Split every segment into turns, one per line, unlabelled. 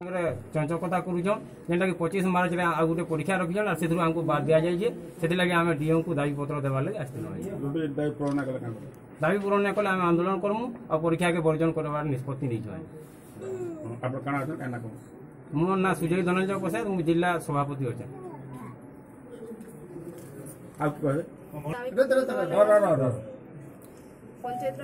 चंचकता करुचन जेनटा कि 25 मार्च रे आ गोटे परीक्षा रखिछन आ सेथु हमको बाद दिया जाय जे सेति लागि हमें डीएम को दाबी पत्र देबा लागि आस्थिन दाबी पूरण न कले हम आंदोलन करमु आ परीक्षा के वर्जन करबार निष्पत्ति नै छै।
आप काना अछन काना को
मोर ना सुजय धनंजय प्रसाद मु जिला सभापति अछि।
आप कहे
पंचायत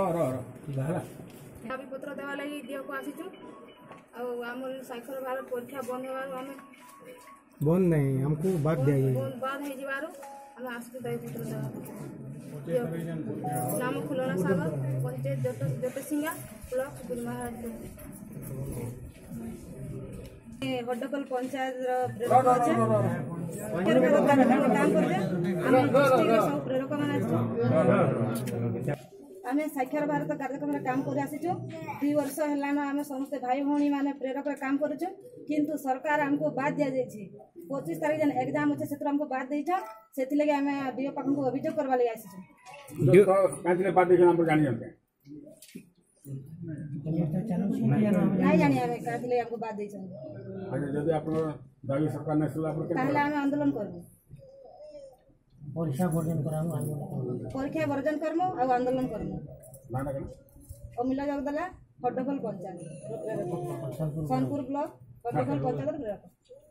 दाबी पत्र देवा लगी डीओ को आसीचु आमर साक्षर भारत परीक्षा बंद होबार हमें
बंद नहीं हमको बात दिया
बाद है जीवारो हम आसु दाबी पत्र देवा नाम खुलना सागर पंचायत जट सिंगा ब्लॉक गुरमहाराज हड्डकल पंचायत प्रेरक अच्छे काम करते सब प्रेरक मान आम साक्षर भारत कार्यक्रम काम कर आसीचु 2 वर्ष है आम समस्त भाई भाई मैंने प्रेरक काम करुचु किंतु सरकार हमको बाद दि जाइए 25 तारीख जन एग्जाम अच्छे से हमको बाद देछन सेति लगे आम डीओ पाखन को अभियोग करवा लगे आसीचु नहीं जानी आम काथिले हमको बाद देछन
यदि आपन दाबी सरकार ने सुला पर
ताहले आम आंदोलन करबो
परीक्षा वर्जन करामु
परीक्षा वर्जन करमु आ आंदोलन करमु
नाना
अमिला जगदला हड्डकल पंचायत सोनपुर ब्लॉक हड्डकल पंचायत।